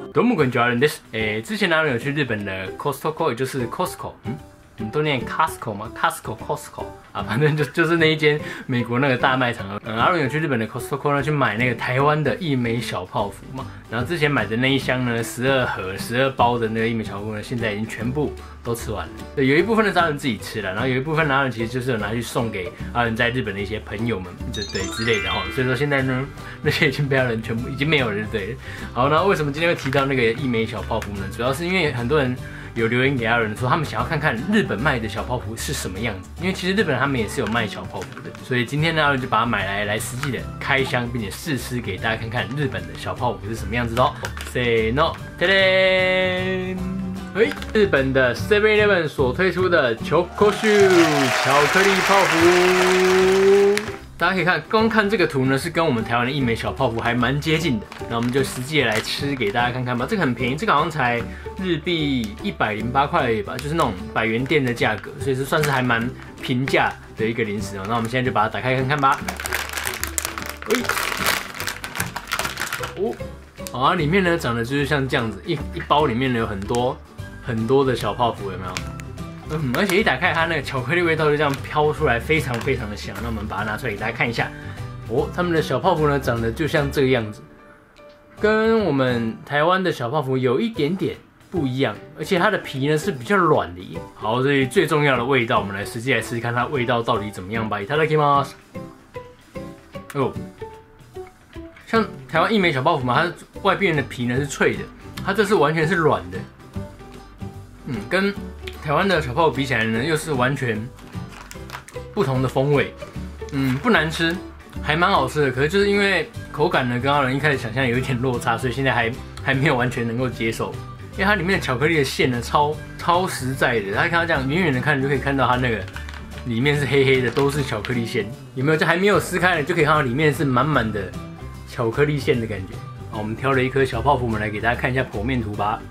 どうもこんにちは、アルンです。之前呢有去日本的 Costco， 也就是 Costco， 你们都念 Costco 吗 ？Costco 啊，反正就是那一间美国那个大卖场。阿伦有去日本的 Costco 呢去买那个台湾的一枚小泡芙嘛，然后之前买的那一箱呢12包的那个一枚小泡芙呢，现在已经全部都吃完了。对，有一部分呢是阿伦自己吃了，然后有一部分呢阿伦其实就是有拿去送给阿伦在日本的一些朋友们，对之类的哈。所以说现在呢，那些已经被阿伦全部已经没有了，对。好，那为什么今天会提到那个一枚小泡芙呢？主要是因为很多人有留言给阿伦说，他们想要看看日本卖的小泡芙是什么样子，因为其实日本他们也是有卖小泡芙的，所以今天呢，阿伦就把它买来实际的开箱，并且试吃给大家看看日本的小泡芙是什么样子哦。Say no， 噔噔，日本的 7-Eleven 所推出的Chocoshu 巧克力泡芙。大家可以看，光看这个图呢，是跟我们台湾的一枚小泡芙还蛮接近的。那我们就实际来吃给大家看看吧。这个很便宜，这个好像才日币108块而已吧，就是那种100元店的价格，所以是算是还蛮平价的一个零食哦。那我们现在就把它打开看看吧。好，里面呢长得就是像这样子，一包里面呢有很多的小泡芙，有没有？而且一打开它那个巧克力味道就这样飘出来，非常非常的香。那我们把它拿出来给大家看一下。他们的小泡芙呢长得就像这个样子，跟我们台湾的小泡芙有一点点不一样，而且它的皮呢是比较软的。好，所以最重要的味道，我们来实际来试试看它味道到底怎么样吧。いただきます。像台湾一枚小泡芙嘛，它外边的皮呢是脆的，它这是完全是软的。跟台湾的小泡芙比起来呢，又是完全不同的风味。不难吃，还蛮好吃的。可是就是因为口感呢，跟阿伦一开始想象有一点落差，所以现在还没有完全能够接受。因为它里面的巧克力的馅呢，超实在的。大家看到这样远远的看，就可以看到它那个里面是黑黑的，都是巧克力馅。有没有？就还没有撕开呢，就可以看到里面是满满的巧克力馅的感觉。好，我们挑了一颗小泡芙，我们来给大家看一下剖面图吧。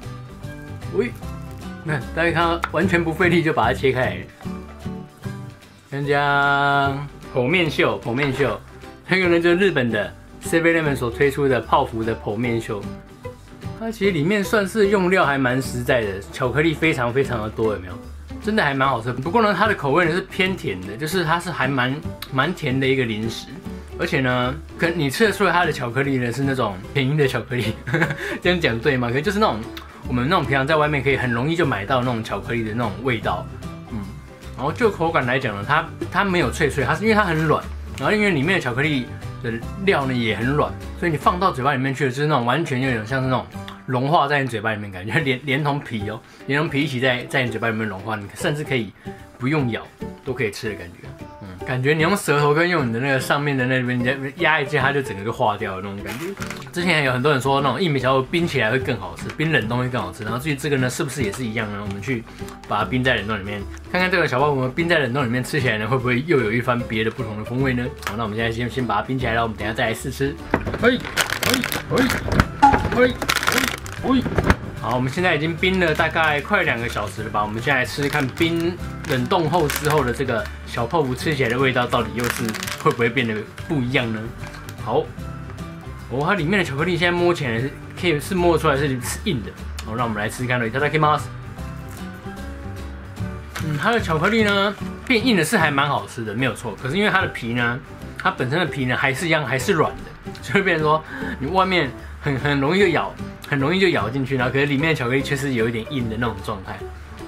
看，大家看到完全不费力就把它切开来了。看这样，剖面秀，还有呢就是日本的 7-Eleven 所推出的泡芙的剖面秀。它其实里面算是用料还蛮实在的，巧克力非常非常的多，有没有？真的还蛮好吃。不过呢，它的口味呢是偏甜的，就是它是还蛮甜的一个零食。而且呢，你吃得出来它的巧克力呢是那种便宜的巧克力，这样讲对吗？可是就是那种我们那种平常在外面可以很容易就买到那种巧克力的那种味道。然后就口感来讲呢，它没有脆，它是因为它很软，然后因为里面的巧克力的料呢也很软，所以你放到嘴巴里面去的就是那种完全有点像是那种融化在你嘴巴里面感觉，连同皮连同皮一起在你嘴巴里面融化，你甚至可以不用咬都可以吃的感觉。感觉你用舌头跟用你的那个上面的那边，你压一下，它就整个就化掉了那种感觉。之前有很多人说那种一枚小泡芙冰起来会更好吃，冰冷冻会更好吃。然后至于这个呢，是不是也是一样呢？我们去把它冰在冷冻里面，看看这个小泡芙冰在冷冻里面吃起来呢，会不会又有一番别的不同的风味呢？好，那我们现在先把它冰起来了，我们等一下再来试吃。好，我们现在已经冰了大概快2个小时了吧？我们现在来吃吃看冰冷冻后之后的这个小泡芙吃起来的味道到底又是会不会变得不一样呢？好，它里面的巧克力现在摸起来是摸得出来是硬的。好，让我们来吃吃看。いただきます。它的巧克力呢变硬的是还蛮好吃的，没有错。可是因为它的皮呢，它本身的皮呢还是软的，就会变成说你外面很容易就咬进去，然后可是里面的巧克力却是有一点硬的那种状态。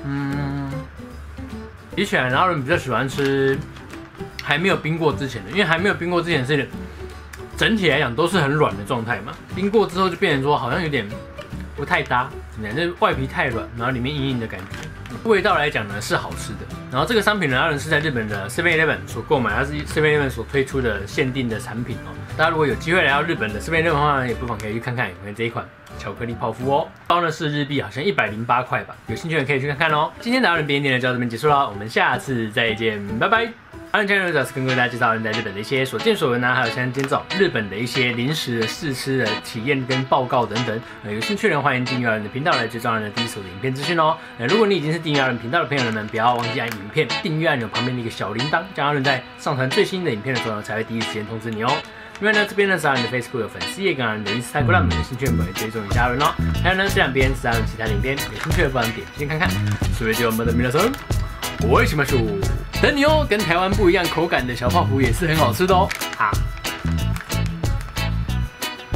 比起来，然后人比较喜欢吃还没有冰过之前的，因为还没有冰过之前是整体来讲都是很软的状态嘛，冰过之后就变成说好像有点不太搭，怎么样？就是外皮太软，然后里面硬硬的感觉。味道来讲呢是好吃的。然后这个商品呢，阿伦是在日本的 7-Eleven 所购买，它是 7-Eleven 所推出的限定的产品哦。大家如果有机会来到日本的 7-Eleven 的话呢，也不妨可以去看看有没有这一款巧克力泡芙哦。包呢是日币好像108块吧，有兴趣的可以去看看哦。今天的阿伦便利店呢就到这边结束了，我们下次再见，拜拜。阿伦今天主要是跟各位大家介绍阿伦在日本的一些所见所闻啊，还有像今天找日本的一些零食的试吃的体验跟报告等等。有兴趣的人欢迎订阅阿伦的频道来追踪阿伦的第一手的影片资讯哦。如果你已经是订阅阿伦频道的朋友们，不要忘记按影片订阅按钮旁边的一个小铃铛，这样阿伦在上传最新的影片的时候才会第一时间通知你哦。另外呢，这边呢是阿伦的 Facebook 有粉丝页跟阿伦的 Instagram，有兴趣的朋友追踪一下阿伦哦。 还有呢，这两边是还有其他的影片，有兴趣的不妨点进看看。所以就我们的米拉松，我为什么说等你哦？跟台湾不一样口感的小泡芙也是很好吃的哦。好。